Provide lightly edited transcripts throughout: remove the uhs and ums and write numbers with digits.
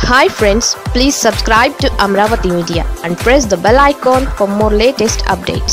Hi friends, please subscribe to Amravati Media and press the bell icon for more latest updates.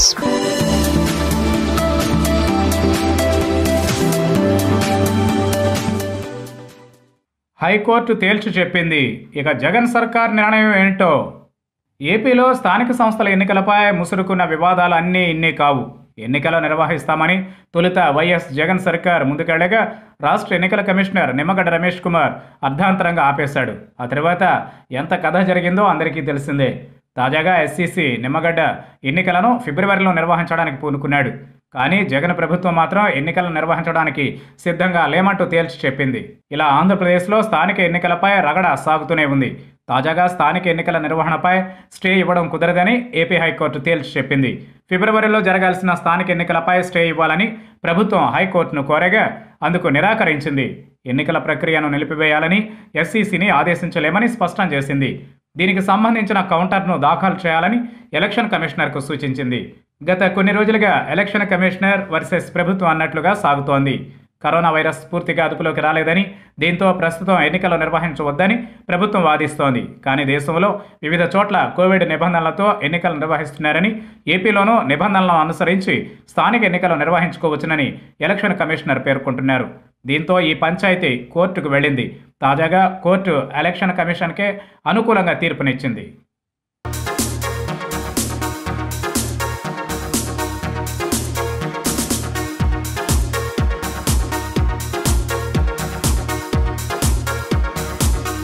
High court తేల్చి చెప్పింది. ఇక జగన్ సర్కార్ నిర్ణయం ఏంటో? ఏపీలో స్థానిక సంస్థల ఎన్నికలపై ముసురుకున్న వివాదాలు అన్నీ ఇన్ని కావు. ఎన్నికలు నిర్వహిస్తామని తొలుత వైఎస్ జగన్ సర్కార్ ముందుకెళ్లగా రాష్ట్ర ఎన్నికల కమిషనర్ నిమ్మగడ్డ రమేష్ కుమార్ అర్ధాంతరంగా ఆపేశాడు. ఆ తర్వాత ఎంత కథ జరిగిందో అందరికీ తెలిసిందే. తాజాగా ఎస్సీసీ నిమ్మగడ్డ ఎన్నికలను ఫిబ్రవరిలో నిర్వహించడానికి పూనుకున్నాడు. కానీ జగన్ ప్రభుత్వం మాత్రం ఎన్నికలను నిర్వహించడానికి సిద్ధంగా లేమంటూ తేల్చి చెప్పింది. ఇలా ఆంధ్రప్రదేశ్లో స్థానిక ఎన్నికలపై రగడ సాగుతూనే ఉంది. తాజాగా స్థానిక ఎన్నికల నిర్వహణపై స్టే ఇవ్వడం కుదరదని ఏపీ హైకోర్టు తేల్చి చెప్పింది. ఫిబ్రవరిలో జరగాల్సిన స్థానిక ఎన్నికలపై స్టే ఇవ్వాలని ప్రభుత్వం హైకోర్టును కోరగా అందుకు నిరాకరించింది. ఎన్నికల ప్రక్రియను నిలిపివేయాలని ఎస్సీసీని ఆదేశించలేమని స్పష్టం చేసింది. దీనికి సంబంధించిన కౌంటర్ను దాఖలు చేయాలని ఎలక్షన్ కమిషనర్కు సూచించింది. గత కొన్ని రోజులుగా ఎలక్షన్ కమిషనర్ వర్సెస్ ప్రభుత్వం అన్నట్లుగా సాగుతోంది. కరోనా వైరస్ పూర్తిగా అదుపులోకి రాలేదని, దీంతో ప్రస్తుతం ఎన్నికలు నిర్వహించవద్దని ప్రభుత్వం వాదిస్తోంది. కానీ దేశంలో వివిధ చోట్ల కోవిడ్ నిబంధనలతో ఎన్నికలు నిర్వహిస్తున్నారని, ఏపీలోనూ నిబంధనలను అనుసరించి స్థానిక ఎన్నికలు నిర్వహించుకోవచ్చునని ఎలక్షన్ కమిషనర్ పేర్కొంటున్నారు. దీంతో ఈ పంచాయతీ కోర్టుకు వెళ్ళింది. తాజాగా కోర్టు ఎలక్షన్ కమిషన్కే అనుకూలంగా తీర్పునిచ్చింది.